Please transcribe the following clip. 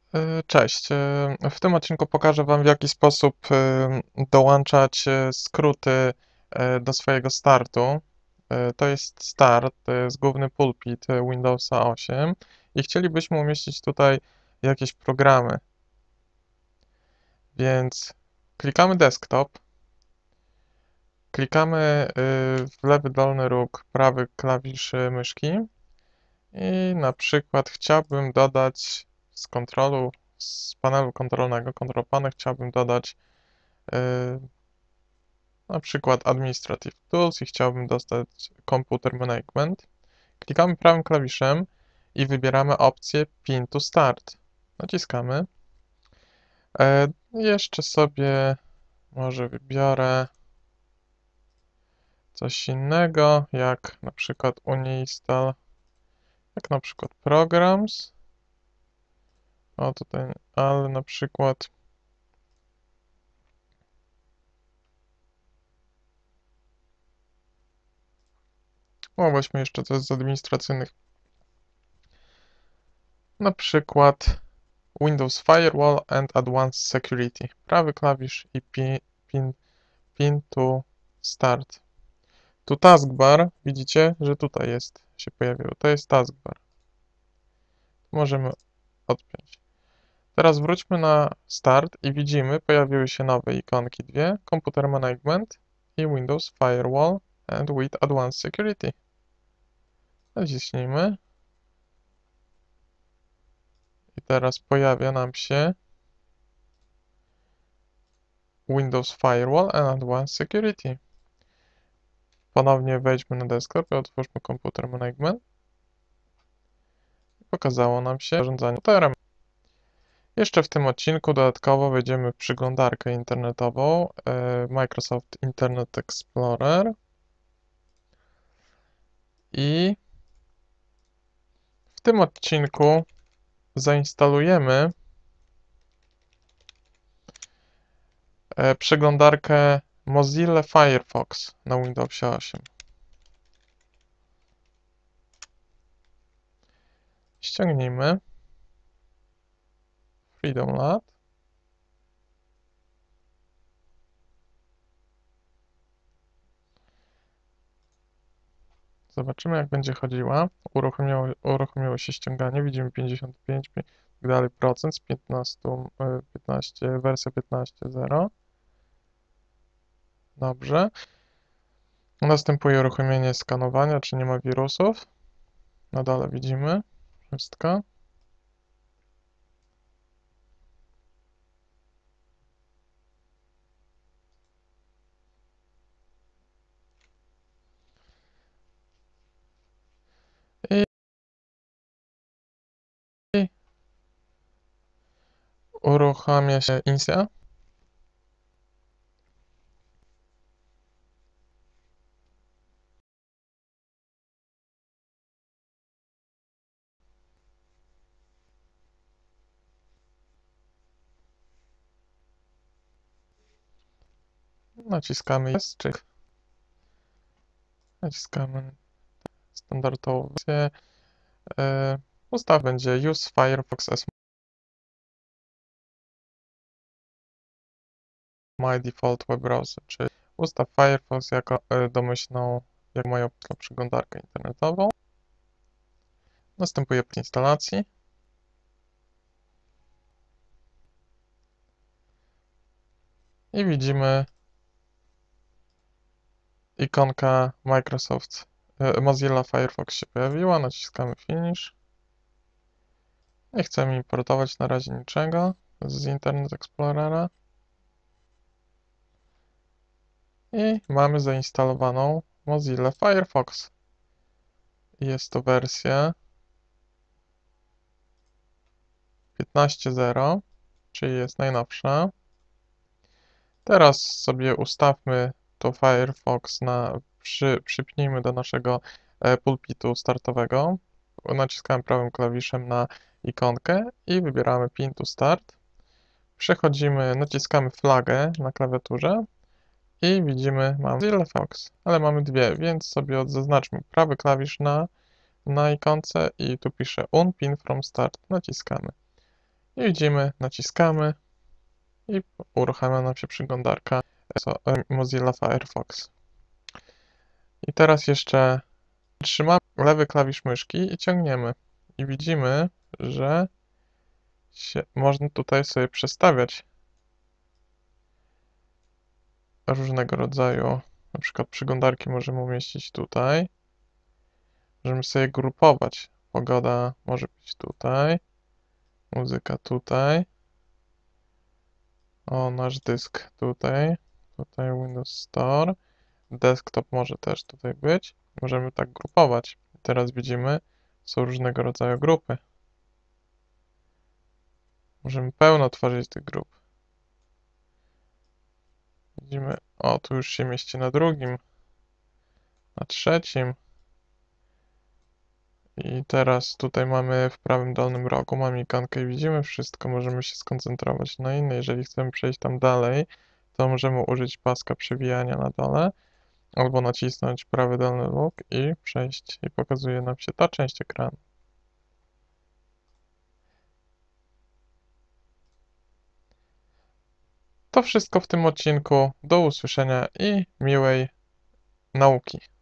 Cześć. W tym odcinku pokażę Wam, w jaki sposób dołączać skróty do swojego startu. To jest start, to jest główny pulpit Windowsa 8 i chcielibyśmy umieścić tutaj jakieś programy. Więc klikamy Desktop, klikamy w lewy dolny róg prawy klawisz myszki i na przykład chciałbym dodać z panelu kontrolnego, Control Panel, chciałbym dodać na przykład Administrative Tools i chciałbym dostać Computer Management. Klikamy prawym klawiszem i wybieramy opcję Pin to Start. Naciskamy. Jeszcze sobie może wybiorę coś innego, jak na przykład uninstall, jak na przykład Programs. O tutaj, ale na przykład weźmy jeszcze coś z administracyjnych. Na przykład Windows Firewall and Advanced Security. Prawy klawisz i pin to start. Tu taskbar, widzicie, że tutaj się pojawiło. To jest taskbar. Możemy odpiąć. Teraz wróćmy na start i widzimy, pojawiły się nowe ikonki dwie. Computer Management i Windows Firewall and with Advanced Security. Naciśnijmy. I teraz pojawia nam się Windows Firewall and Advanced Security. Ponownie wejdźmy na desktop i otwórzmy Computer Management. Pokazało nam się zarządzanie komputerem. Jeszcze w tym odcinku dodatkowo wejdziemy w przeglądarkę internetową Microsoft Internet Explorer i w tym odcinku zainstalujemy przeglądarkę Mozilla Firefox na Windowsie 8. Ściągnijmy Freedom Lab. Zobaczymy, jak będzie chodziła. Uruchomiło się ściąganie. Widzimy 55 tak dalej procent z 15, wersja 15.0. Dobrze. Następuje uruchomienie skanowania, czy nie ma wirusów. Na dole widzimy wszystko. I uruchamia się instalacja. Naciskamy jest, czy naciskamy standardową wersję. Ustaw będzie Use Firefox as My Default Web Browser, czyli ustaw Firefox jako domyślną, jak moją przeglądarkę internetową. Następuje instalacji. I widzimy ikonka Mozilla Firefox się pojawiła. Naciskamy Finish. Nie chcemy importować na razie niczego z Internet Explorera. I mamy zainstalowaną Mozilla Firefox. Jest to wersja 15.0, czyli jest najnowsza. Teraz sobie ustawmy to Firefox przypnijmy do naszego pulpitu startowego. Naciskamy prawym klawiszem na ikonkę i wybieramy Pin to Start. Naciskamy flagę na klawiaturze i widzimy, mamy Mozilla Firefox, ale mamy dwie, więc sobie zaznaczmy prawy klawisz na ikonce i tu pisze Unpin from Start. Naciskamy. I widzimy, naciskamy i uruchamia nam się przeglądarka Mozilla Firefox. I teraz jeszcze trzymamy lewy klawisz myszki i ciągniemy. I widzimy, że można tutaj sobie przestawiać różnego rodzaju, na przykład przeglądarki możemy umieścić tutaj. Możemy sobie grupować. Pogoda może być tutaj, muzyka tutaj. O, nasz dysk tutaj. Tutaj Windows Store. Desktop może też tutaj być. Możemy tak grupować. Teraz widzimy, są różnego rodzaju grupy. Możemy pełno tworzyć tych grup. Widzimy, o, tu już się mieści na drugim, na trzecim. I teraz tutaj mamy w prawym dolnym rogu, mamy ikonkę i widzimy wszystko. Możemy się skoncentrować na innej. Jeżeli chcemy przejść tam dalej, to możemy użyć paska przewijania na dole, albo nacisnąć prawy dolny róg i przejść. I pokazuje nam się ta część ekranu. To wszystko w tym odcinku. Do usłyszenia i miłej nauki.